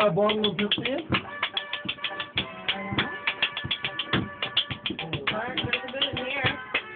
bottom of this in? Alright, there's a bit in here.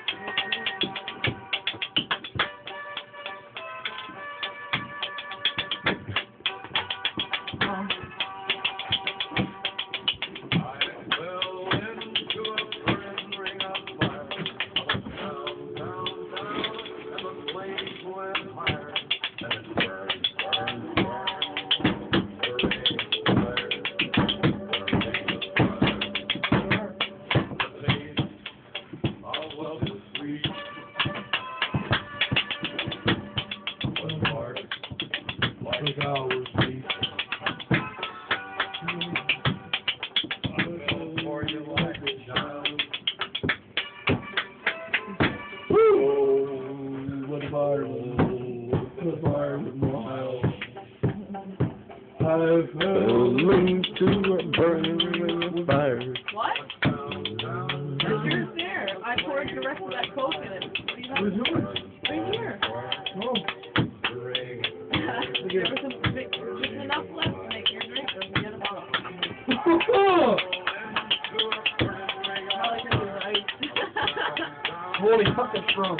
Like ours, please. What fire? What fire with more house? I've Burning to a burning ring of fire. What? There's yours there. I poured the rest of that Coke in it. What do you have? Where's yours? Right here. Oh. There was just enough left to make your drink. Don't forget about it. I like it with ice. Holy fucking strong.